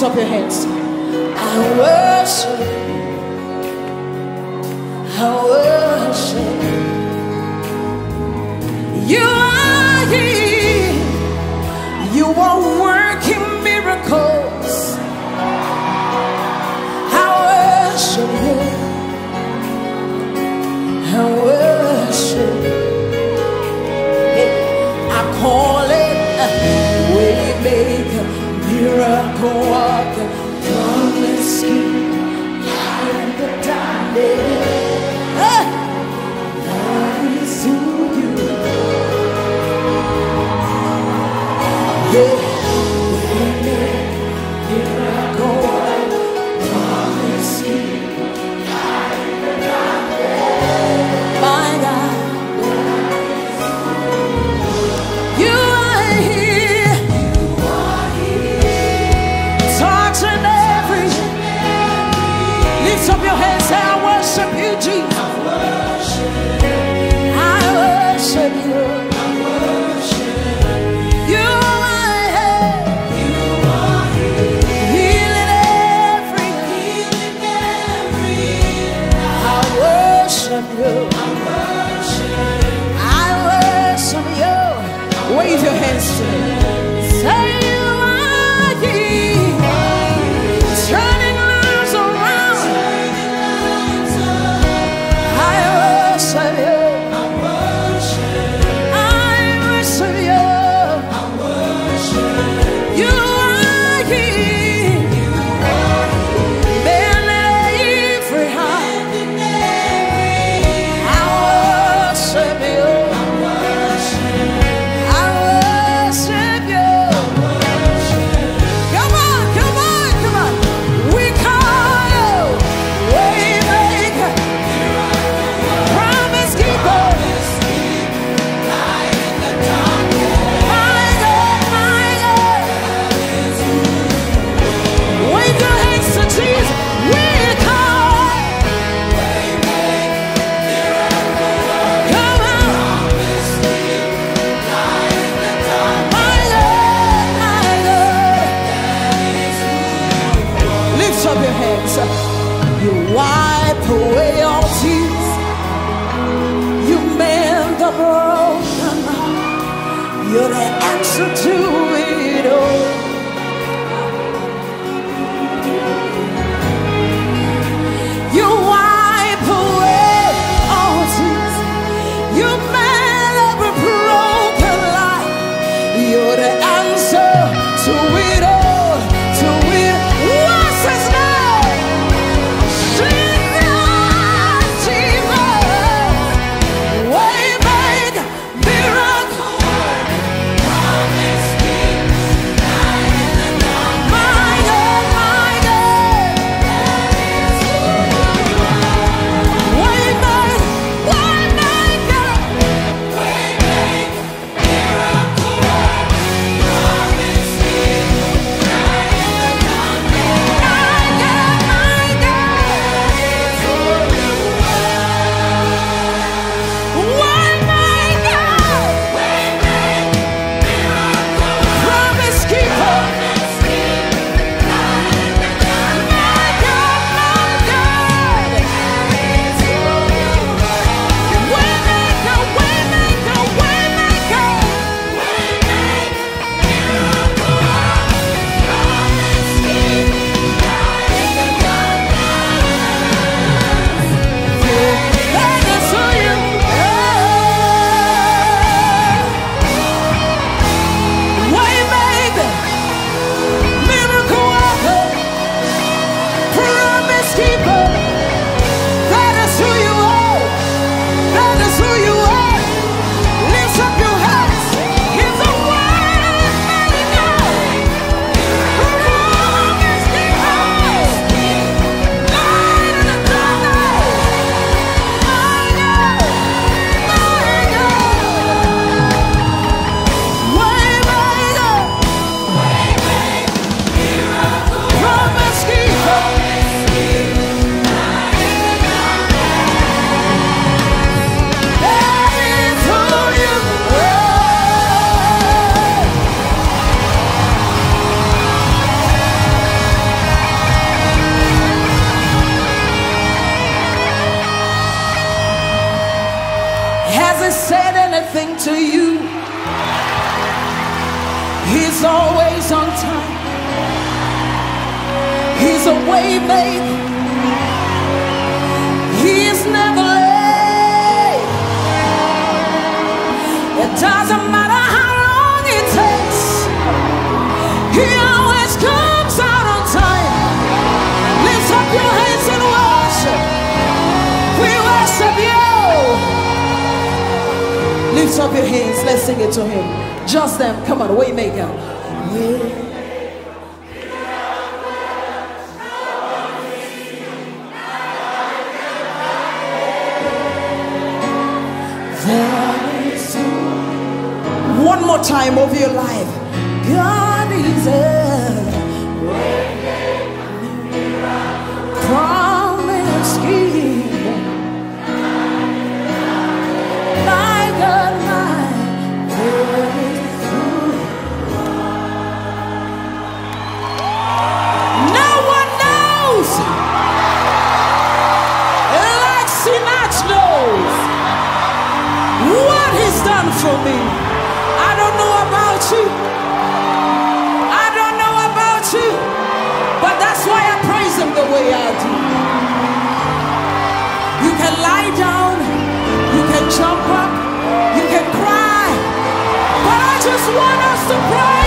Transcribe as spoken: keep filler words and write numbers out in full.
Lift up your hands. I worship, I worship. You are here. You are working miracles. I worship you. I worship. I call it a way maker, miracle worker, promise keeper, light in the darkness. Love is who you are. Yeah, way maker, miracle worker, promise keeper, light in the darkness. My God. Lift up your hands, say, I worship you, Jesus. I worship you. I worship you. I worship you. You are here. You are here. Healing every, healing every. I worship you. I worship. I worship you. Wave your hands to me. Say you are here. Turning lives around. Up your hands. You wipe away all tears. You mend the broken heart. You're the answer to it all. You wipe away all tears. You mend every broken life. You're the answer to it all. Way make miracle, promise. to you. He's always on time. He's a way maker. He is never late. It doesn't matter how long it takes. He always comes out on time. Lift up your hands and worship. We worship you. Lift up your hands. Let's sing it to him. Just them. Come on, Waymaker. Way. One more time over your life. God is a promise keeper. My God, my God is true. No one knows like Sinach knows what he's done for me. I don't know about you. I don't know about you. But that's why I praise him the way I do. You can lie down. You can jump up. You can cry. But I just want us to pray.